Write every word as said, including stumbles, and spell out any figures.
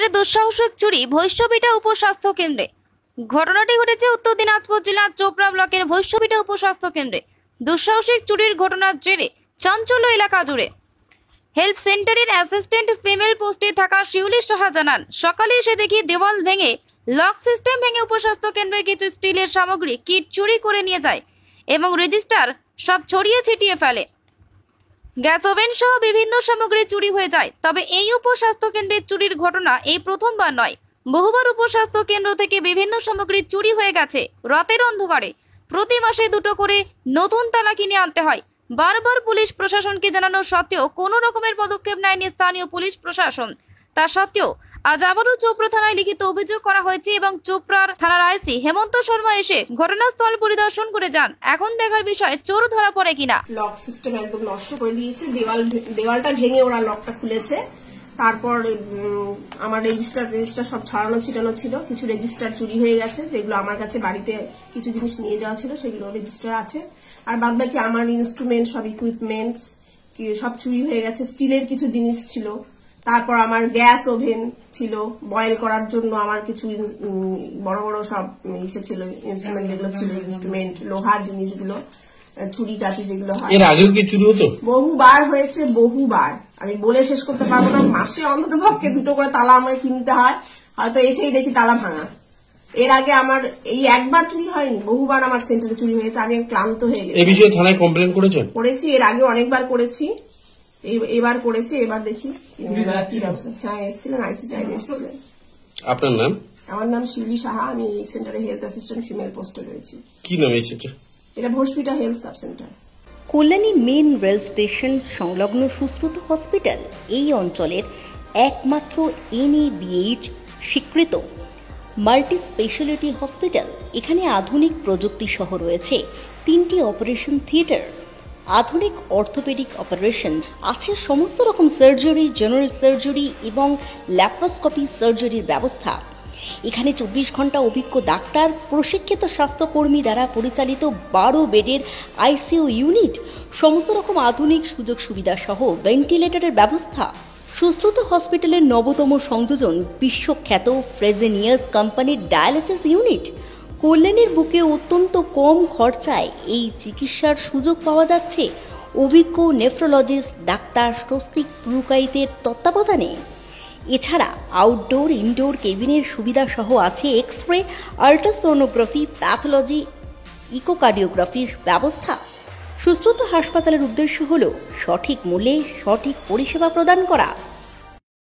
দুঃসাহসিক চুরি ভৈষ্যবিটা উপস্বাস্থ্য কেন্দ্রে। ঘটনাটি ঘটেছে উত্তর দিনাজপুর জেলার চোপড়া ব্লকের ভৈষ্যবিটা উপস্বাস্থ্য কেন্দ্রে। দুঃসাহসিক চুরির ঘটনার জেরে চাঞ্চল্য এলাকা জুড়ে। হেল্প সেন্টারের অ্যাসিস্ট্যান্ট ফিমেল পোস্টে থাকা শিউলি সাহা জানান, সকালে এসে দেখি দেওয়াল ভেঙে, লক সিস্টেম ভেঙে উপস্বাস্থ্য কেন্দ্রের কিছু স্টিলের সামগ্রী কিট চুরি করে নিয়ে যায় এবং রেজিস্টার সব ছড়িয়ে ছিটিয়ে ফেলে। গ্যাস ওভেন সহ বিভিন্ন সামগ্রী চুরি হয়ে যায়। তবে এই উপস্বাস্থ্য কেন্দ্রের চুরির ঘটনা এই প্রথমবার নয়, বহুবার উপস্বাস্থ্য কেন্দ্র থেকে বিভিন্ন সামগ্রী চুরি হয়ে গেছে। রাতের অন্ধকারে প্রতি মাসে দুটো করে নতুন তালা কিনে আনতে হয়। বারবার পুলিশ প্রশাসনকে জানানো সত্ত্বেও কোনো রকমের পদক্ষেপ নেয়নি স্থানীয় পুলিশ প্রশাসন। তা সত্ত্বেও আজ আবারও চোপড়া থানায় লিখিত অভিযোগ করা হয়েছে এবং চোপড়ার থানার আইসি হেমন্ত শর্মা এসে ঘটনাস্থল পরিদর্শন করে যান। এখন দেখার বিষয় চোর ধরা পড়ে কিনা। লক সিস্টেম একদম নষ্ট করে দিয়েছে, দেওয়াল দেওয়ালটা ভেঙে ওরা লকটা খুলেছে। তারপর আমার রেজিস্টার রেজিস্টার সব ছড়ানো ছিটানো ছিল, কিছু রেজিস্টার চুরি হয়ে গেছে, যেগুলো আমার কাছে বাড়িতে কিছু জিনিস নিয়ে যাওয়া ছিল সেগুলো রেজিস্টার আছে। আর বাদ বাকি আমার ইনস্ট্রুমেন্ট সব ইকুইপমেন্টস সব চুরি হয়ে গেছে। স্টিলের কিছু জিনিস ছিল, তারপর আমার গ্যাস ওভেন ছিল, বয়েল করার জন্য আমার কিছু বড় বড় সব ইসে ছিল, ইনস্ট্রুমেন্ট যেগুলো ছিল, ইনস্ট্রুমেন্ট লোহার জিনিসগুলো, ছুরি কাঁচি যেগুলো হয়। এর আগেও কি চুরি হতো? বহুবার হয়েছে, বহুবার। আমি বলে শেষ করতে পারবো না। মাসে অন্তত পক্ষে দুটো করে তালা আমাকে কিনতে হয়, হয়তো এসেই দেখি তালা ভাঙা। এর আগে আমার এই একবার চুরি হয়নি, বহুবার আমার সেন্টারে চুরি হয়েছে। আমি ক্লান্ত হয়ে গেছি। এই বিষয়ে থানায় কমপ্লেন করেছেন? করেছি, এর আগে অনেকবার করেছি, এবার করেছি। এবার দেখি। হ্যাঁ এসেছিলেন, আইসি সাহেব এসেছিলেন। আপনার নাম? আমার নাম শিউলি সাহা, আমি এই সেন্টারে হেলথ অ্যাসিস্ট্যান্ট ফিমেল পোস্টে রয়েছি। কি নাম এই সেন্টার? এটা ভৈষ্যবিটা health sub centre. Kalyani main rail station সংলগ্ন সুশ্রুত হসপিটাল এই অঞ্চলের একমাত্র এন এ বি এইচ স্বীকৃত মাল্টি স্পেশালিটি হসপিটাল। এখানে আধুনিক প্রযুক্তি সহ রয়েছে তিনটি অপারেশন থিয়েটার, আধুনিক অর্থোপেডিক অপারেশন, আছে সমস্ত রকম সার্জারি, জেনারেল সার্জারি এবং ল্যাপারোস্কোপি সার্জারির ব্যবস্থা। এখানে চব্বিশ ঘন্টা অভিজ্ঞ ডাক্তার, প্রশিক্ষিত স্বাস্থ্যকর্মী দ্বারা পরিচালিত বারো বেডের আইসিইউ ইউনিট, সমস্ত রকম আধুনিক সুযোগ সুবিধা সহ ভেন্টিলেটরের ব্যবস্থা। সুশ্রুত হসপিটালের নবতম সংযোজন বিশ্বখ্যাত ফ্রেজেনিয়াস কোম্পানির ডায়ালিসিস ইউনিট। কল্যাণীর বুকে অত্যন্ত কম খরচায় এই চিকিৎসার সুযোগ পাওয়া যাচ্ছে অভিজ্ঞ নেফ্রোলজিস্ট ডাক্তার স্বস্তিক পুরকাইতের তত্ত্বাবধানে। এছাড়া আউটডোর ইনডোর কেবিনের সুবিধা সহ আছে এক্স রে, আল্ট্রাসোনোগ্রাফি, প্যাথোলজি, ইকোকার্ডিওগ্রাফির ব্যবস্থা। সুশ্রুত হাসপাতালের উদ্দেশ্য হল সঠিক মূল্যে সঠিক পরিষেবা প্রদান করা।